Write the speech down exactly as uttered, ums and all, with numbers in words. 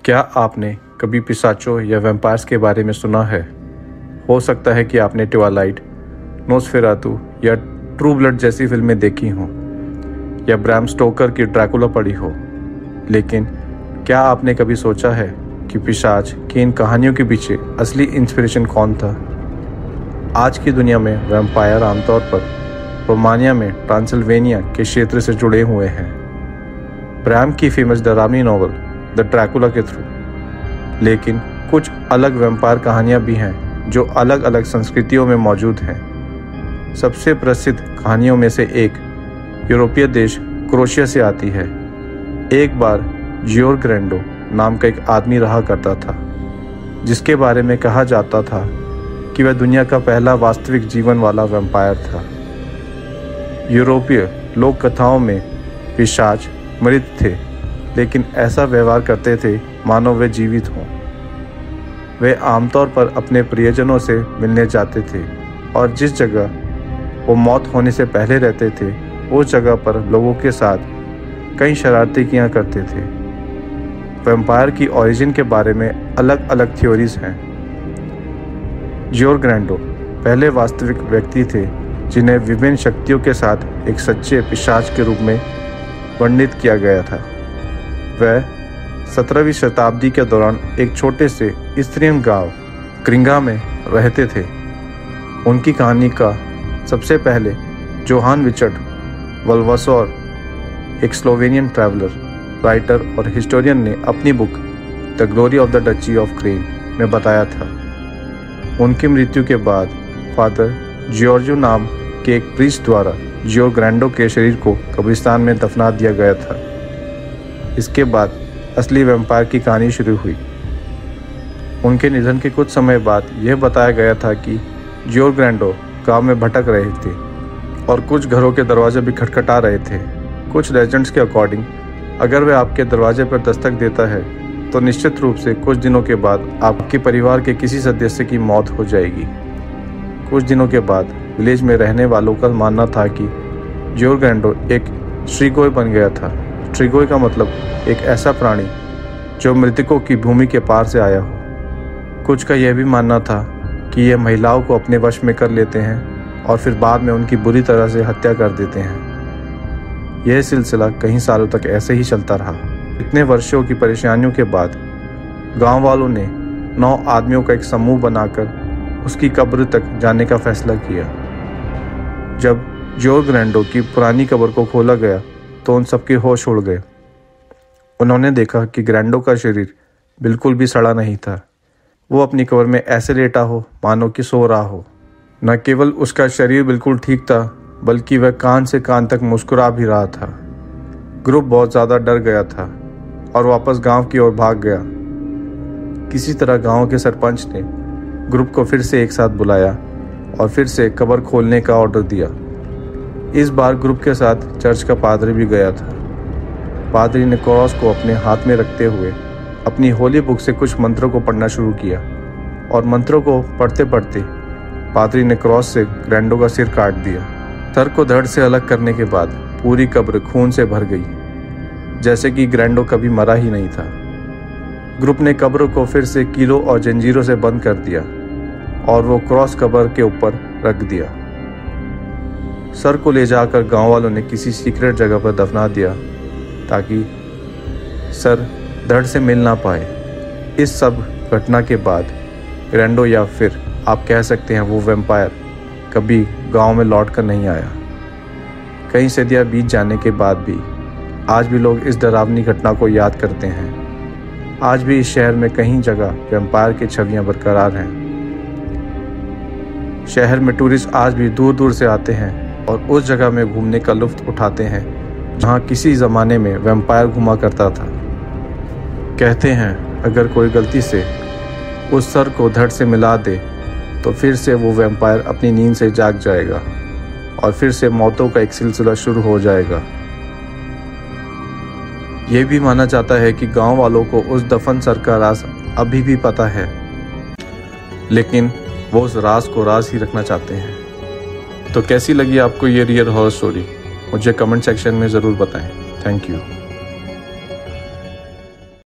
क्या आपने कभी पिशाचों या वैम्पायर्स के बारे में सुना है? हो सकता है कि आपने ट्वाइलाइट, नोस्फेरातु या ट्रू ब्लड जैसी फिल्में देखी हों या ब्रैम स्टोकर की ड्रैकुला पढ़ी हो, लेकिन क्या आपने कभी सोचा है कि पिशाच की इन कहानियों के पीछे असली इंस्पिरेशन कौन था? आज की दुनिया में वैम्पायर आमतौर पर रोमानिया में ट्रांसिल्वेनिया के क्षेत्र से जुड़े हुए हैं, ब्रैम की फेमस डरावनी नॉवल द ड्रैकुला के थ्रू। लेकिन कुछ अलग वैम्पायर कहानियाँ भी हैं जो अलग अलग संस्कृतियों में मौजूद हैं। सबसे प्रसिद्ध कहानियों में से एक यूरोपीय देश क्रोएशिया से आती है। एक बार जियोर्ग रैंडो नाम का एक आदमी रहा करता था, जिसके बारे में कहा जाता था कि वह दुनिया का पहला वास्तविक जीवन वाला वैम्पायर था। यूरोपीय लोक कथाओं में पिशाच मृत थे, लेकिन ऐसा व्यवहार करते थे मानो वे जीवित हों। वे आमतौर पर अपने प्रियजनों से मिलने जाते थे और जिस जगह वो मौत होने से पहले रहते थे, उस जगह पर लोगों के साथ कई शरारतें किया करते थे। वैम्पायर की ओरिजिन के बारे में अलग अलग थ्योरीज हैं। जियोर्ग रैंडो पहले वास्तविक व्यक्ति थे जिन्हें विभिन्न शक्तियों के साथ एक सच्चे पिशाच के रूप में वर्णित किया गया था। वह सत्रहवीं शताब्दी के दौरान एक छोटे से स्त्रीयन गांव क्रिंगा में रहते थे। उनकी कहानी का सबसे पहले जोहान विचर्ड वल्वासोर, एक स्लोवेनियन ट्रैवलर, राइटर और हिस्टोरियन ने अपनी book the glory of the duchy of Krain में बताया था। उनकी मृत्यु के बाद फादर जियोर्जो नाम के एक प्रीस्ट द्वारा जियोर्ग रैंडो के शरीर को कब्रिस्तान में दफना दिया गया था। इसके बाद असली वैम्पायर की कहानी शुरू हुई। उनके निधन के कुछ समय बाद यह बताया गया था कि जियोर्ग रैंडो गांव में भटक रहे थे और कुछ घरों के दरवाजे भी खटखटा रहे थे। कुछ लेजेंड्स के अकॉर्डिंग अगर वह आपके दरवाजे पर दस्तक देता है तो निश्चित रूप से कुछ दिनों के बाद आपके परिवार के किसी सदस्य की मौत हो जाएगी। कुछ दिनों के बाद विलेज में रहने वालों का मानना था कि जियोर्ग रैंडो एक स्ट्रिगोय बन गया था। स्ट्रिगोय का मतलब एक ऐसा प्राणी जो मृतकों की भूमि के पार से आया हो। कुछ का यह भी मानना था कि यह महिलाओं को अपने वश में कर लेते हैं और फिर बाद में उनकी बुरी तरह से हत्या कर देते हैं। यह सिलसिला कई सालों तक ऐसे ही चलता रहा। इतने वर्षों की परेशानियों के बाद गांव वालों ने नौ आदमियों का एक समूह बनाकर उसकी कब्र तक जाने का फैसला किया। जब जियोर्ग रैंडो की पुरानी कब्र को खोला गया तो उन सबके होश उड़ गए। उन्होंने देखा कि ग्रैंडो का शरीर बिल्कुल भी सड़ा नहीं था। वो अपनी कब्र में ऐसे लेटा हो मानो कि सो रहा हो। न केवल उसका शरीर बिल्कुल ठीक था, बल्कि वह कान से कान तक मुस्कुरा भी रहा था। ग्रुप बहुत ज़्यादा डर गया था और वापस गांव की ओर भाग गया। किसी तरह गांव के सरपंच ने ग्रुप को फिर से एक साथ बुलाया और फिर से कब्र खोलने का ऑर्डर दिया। इस बार ग्रुप के साथ चर्च का पादरी भी गया था। पादरी ने क्रॉस को अपने हाथ में रखते हुए अपनी होली बुक से कुछ मंत्रों को पढ़ना शुरू किया और मंत्रों को पढ़ते पढ़ते पादरी ने क्रॉस से ग्रैंडो का सिर काट दिया। सर को धड़ से अलग करने के बाद पूरी कब्र खून से भर गई, जैसे कि ग्रैंडो कभी मरा ही नहीं था। ग्रुप ने कब्र को फिर से कीलों और जंजीरों से बंद कर दिया और वो क्रॉस कब्र के ऊपर रख दिया। सर को ले जाकर गांव वालों ने किसी सीक्रेट जगह पर दफना दिया ताकि सर धड़ से मिल ना पाए। इस सब घटना के बाद ग्रैंडो, या फिर आप कह सकते हैं वो वैम्पायर, कभी गांव में लौट कर नहीं आया। कई सदियां बीत जाने के बाद भी आज भी लोग इस डरावनी घटना को याद करते हैं। आज भी इस शहर में कई जगह वैम्पायर की छवियां बरकरार हैं। शहर में टूरिस्ट आज भी दूर दूर से आते हैं और उस जगह में घूमने का लुत्फ उठाते हैं जहां किसी ज़माने में वैम्पायर घुमा करता था। कहते हैं अगर कोई गलती से उस सर को धड़ से मिला दे तो फिर से वो वैम्पायर अपनी नींद से जाग जाएगा और फिर से मौतों का एक सिलसिला शुरू हो जाएगा। ये भी माना जाता है कि गांव वालों को उस दफन सर का राज अभी भी पता है, लेकिन वो उस राज को राज ही रखना चाहते हैं। तो कैसी लगी आपको ये रियल हॉरर स्टोरी? मुझे कमेंट सेक्शन में ज़रूर बताएं। Thank you.